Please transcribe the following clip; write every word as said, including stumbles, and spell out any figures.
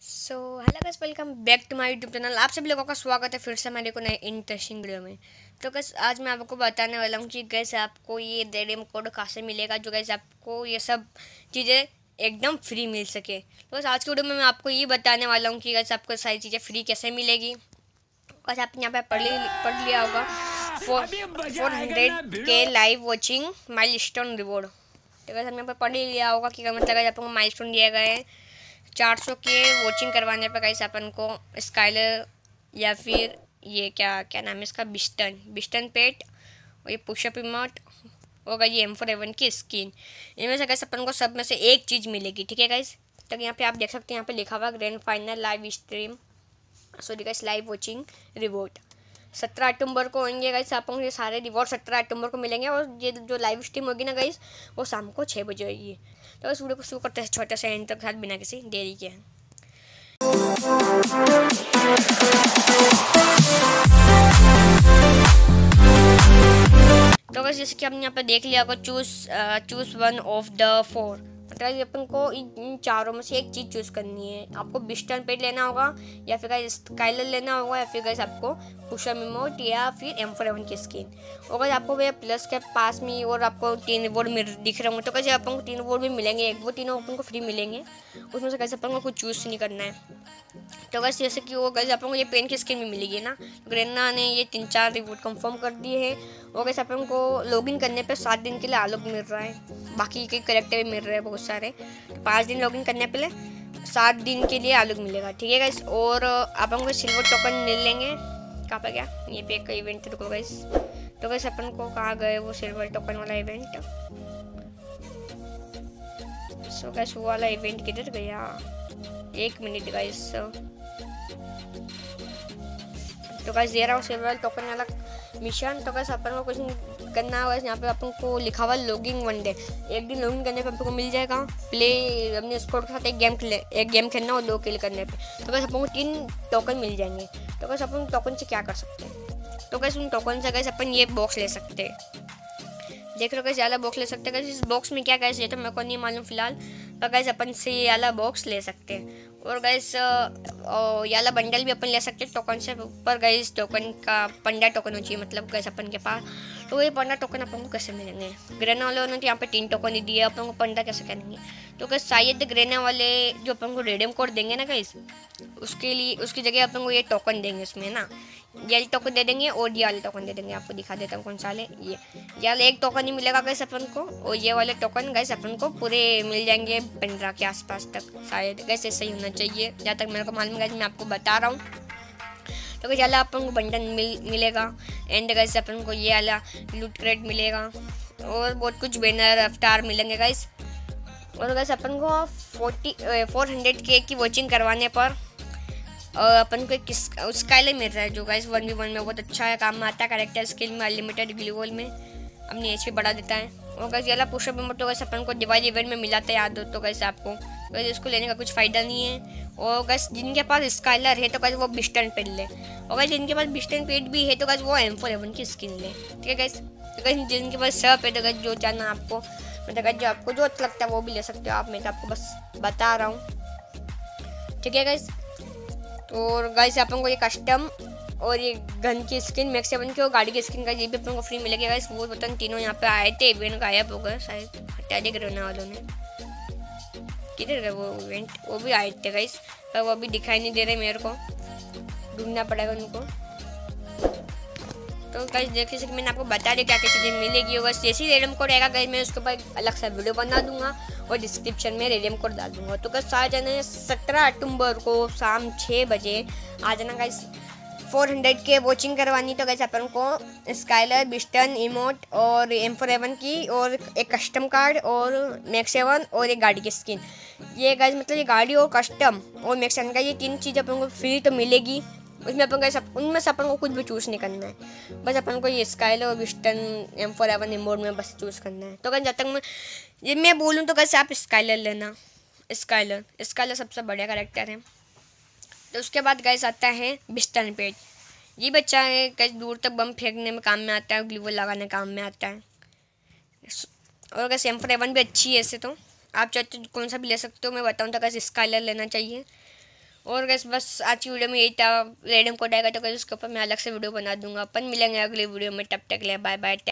So hello guys, welcome back to my YouTube channel. आप सभी लोगों का स्वागत है फिर से हमारे को नए इंटरेस्टिंग वीडियो में। तो गाइस आज मैं आपको बताने वाला हूँ कि गाइस आपको ये रिडीम कोड कहाँ से मिलेगा, जो गाइस आपको ये सब चीज़ें एकदम फ्री मिल सके। तो बस आज की वीडियो में मैं आपको ये बताने वाला हूँ कि गाइस आपको सारी चीज़ें फ्री कैसे मिलेगी। बस आपने यहाँ पे पढ़ ली पढ़ लिया होगा फोर फोर हंड्रेड के लाइव वॉचिंग माइलस्टोन रिवॉर्ड। तो गाइस हमने यहाँ पे पढ़ ही लिया होगा कि मतलब गाइस आपको माइलस्टोन दिया गया है चार सौ के वॉचिंग करवाने पर गाइस अपन को स्काइलर या फिर ये क्या क्या नाम है इसका बिस्टन बिस्टन पेट और ये पुशअप इमोट होगा, ये एम फोर एवन की स्किन। इनमें से गाइस अपन को सब में से एक चीज़ मिलेगी, ठीक है गाइस। तो यहाँ पे आप देख सकते हैं, यहाँ पे लिखा हुआ grand final live stream sorry guys live watching reward सत्रह अक्टूबर को होंगे गाइस। आपको ये सारे रिवॉर्ड सत्रह अक्टूबर को मिलेंगे और ये जो लाइव स्ट्रीम होगी ना गाइस वो शाम को छः बजे होगी। तो इस वीडियो को शुरू करते हैं छोटे से एंड तक साथ बिना किसी देरी के। तो गाइस जैसे कि आपने यहाँ पे देख लिया होगा, choose choose one of the four, मतलब अपन को इन चारों में से एक चीज़ चूज़ करनी है। आपको बिस्टन पेट लेना होगा या फिर गाइस स्काइलर लेना होगा या फिर गाइस आपको पुशअप इमोट या फिर एम फोर एवन की स्किन। और गाइस आपको वे प्लस के पास में और आपको तीन रिवॉर्ड मिल दिख रहे होंगे। तो गाइस अपन को तीन रिवॉर्ड भी मिलेंगे, एक वो तीनों अपन को फ्री मिलेंगे, उसमें से गाइस अपन को कुछ चूज़ नहीं करना है। तो गाइस जैसे कि वो गाइस अपन को ये पेन की स्किन भी मिलेगी ना, ग्रेना ने ये तीन चार रिवॉर्ड कंफर्म कर दिए हैं। और गाइस अपन को लॉगिन करने पे सात दिन के लिए आलोक मिल रहा है, बाकी के करेक्टर भी मिल रहे हैं बहुत सारे। तो पाँच दिन लॉगिन करने पे सात दिन के लिए आलोक मिलेगा, ठीक है गाइस। और अपन को सिल्वर टोकन मिल लेंगे। कहाँ पे गया ये पे एक इवेंट रुको गाइस। तो गाइस अपन को कहाँ गए वो सिल्वर टोकन वाला इवेंट। सो गाइस वो वाला इवेंट किधर गया, एक मिनट गाइस। तो गाइस दे रहा हूँ सिल्वर टोकन वाला मिशन। तो गाइस अपन को कुछ करना होगा, यहाँ पे अपन को लिखा हुआ लॉगिंग वन डे, एक दिन लॉगिन करने पे अपन को मिल जाएगा प्ले अपने स्क्वाड के साथ एक गेम खेले एक गेम खेलना और दो किल करने पे। तो गाइस अपन को तीन टोकन मिल जाएंगे। तो गाइस अपन टोकन से क्या कर सकते हैं, तो गाइस उन टोकन से गाइस अपन ये बॉक्स ले सकते हैं। देख लो गाइस ये वाला बॉक्स ले सकते हैं। गाइस इस बॉक्स में क्या गाइस ये तो मेरे को नहीं मालूम फिलहाल, पर गाइस अपन से ये वाला बॉक्स ले सकते हैं। और गाइस ये वाला बंडल भी अपन ले सकते हैं टोकन से। ऊपर गाइस टोकन का पंद्रह टोकन हो चाहिए, मतलब गाइस अपन के पास। तो ये पंद्रह टोकन अपन को कैसे मिलेंगे, ग्रेना वाले ने तो यहाँ पे तीन टोकन ही दिए, अपन को पंद्रह कैसे करेंगे। तो गाइस शायद ग्रेना वाले जो अपन को रिडीम कोड देंगे ना गाइस, उसके लिए उसकी जगह अपन को ये टोकन देंगे इसमें ना, ये टोकन दे देंगे और ये वाले टोकन दे देंगे। आपको दिखा देता हूँ कौन सा वाले, ये ये वाले एक टोकन ही मिलेगा गाइस अपन को, और ये वाले टोकन गाइस अपन को पूरे मिल जाएंगे पंद्रह के आसपास तक शायद। गाइस ऐसा ही होना चाहिए जहाँ तक मेरे को मालूम गाइस, मैं आपको बता रहा हूँ। तो गाइस वाला अपन को बंडल मिल मिलेगा एंड गाइस अपन को ये वाला लूट क्रेट मिलेगा और बहुत कुछ बैनर अवतार मिलेंगे गाइस। और गाइस अपन को फोर्टी फोर हंड्रेड के की वॉचिंग करवाने पर और अपन को एक स्काइलर मिल रहा है, जो गाइस वन वी वन में बहुत अच्छा है, काम में आता है। कैरेक्टर स्किल में अनलिमिटेड ग्लूवल में अपनी एच पी बढ़ा देता है। और गाइस ये वाला पुशअप इमोट तो गाइस अपन को दिवाली इवेंट में मिला था, याद हो तो गाइस आपको। तो गाइस इसको लेने का कुछ फ़ायदा नहीं है। और गाइस जिनके पास स्काइलर है तो गाइस वो बिस्टन पेट ले, और गाइस जिनके पास बिस्टन पेट भी है तो गाइस वो एम फोर एवन की स्किन ले, ठीक है गाइस। तो गाइस जिनके पास सब है तो गाइस जो चाहना आपको, मतलब गाइस जो आपको जो अच्छा लगता है वो भी ले सकते हो आप, मैं तो आपको बस बता रहा हूँ, ठीक है गाइस। और गाइस अपन को ये कस्टम और ये गन की स्किन मैक्स सेवन की और गाड़ी की स्किन का ये भी अपन को फ्री मिलेगा गाइस। वो बटन तीनों यहाँ पे आए थे, इवेंट गायब हो गए शायद, हटा दे रहने वालों ने, किधर गए वो इवेंट, वो भी आए थे गाइस पर वो अभी दिखाई नहीं दे रहे मेरे को, ढूंढना पड़ेगा उनको। तो गाइस देखिए जैसे कि मैंने आपको बता दिया क्या क्या चीज़ें मिलेगी। और जैसे ही रिडीम कोड आएगा गाइस मैं उसके ऊपर अलग सा वीडियो बना दूंगा और डिस्क्रिप्शन में रिडीम कोड डाल दूंगा। तो गाइस आ जाना है सत्रह अक्टूबर को शाम छः बजे आ जाना गाइस। फोर हंड्रेड के वॉचिंग करवानी तो गाइस अपन को स्काइलर बिस्टन इमोट और एम फोर एवन की और एक कस्टम कार्ड और मैक्स सेवन और एक गाड़ी की स्किन। ये गाइस मतलब ये गाड़ी और कस्टम और मैक्स सेवन का ये तीन चीज़ अपन को फ्री तो मिलेगी। उसमें अपन गाइस उनमें से अपन को कुछ भी चूज़ नहीं करना है, बस अपन को ये स्काइलर और बिस्टन एम फोर एवन इमोट में बस चूज़ करना है। तो गाइस जब तक मैं ये मैं बोलूँ तो गाइस आप स्काइलर लेना, स्काइलर स्काइलर सबसे बढ़िया कैरेक्टर है। तो उसके बाद गाइस आता है बिस्टन पेट। ये बच्चा है गाइस दूर तक बम फेंकने में काम में आता है, ग्लूवल लगाने काम में आता है। और गाइस एम फोर एवन भी अच्छी है ऐसे तो, आप चाहते तो कौन सा भी ले सकते हो, मैं बताऊँ तो गाइस स्काइलर लेना चाहिए। और गैस बस आज की वीडियो में यही था, रेडम कोड आएगा तो गैस उसके ऊपर मैं अलग से वीडियो बना दूंगा। अपन मिलेंगे अगली वीडियो में, तब तक ले बाय बाय।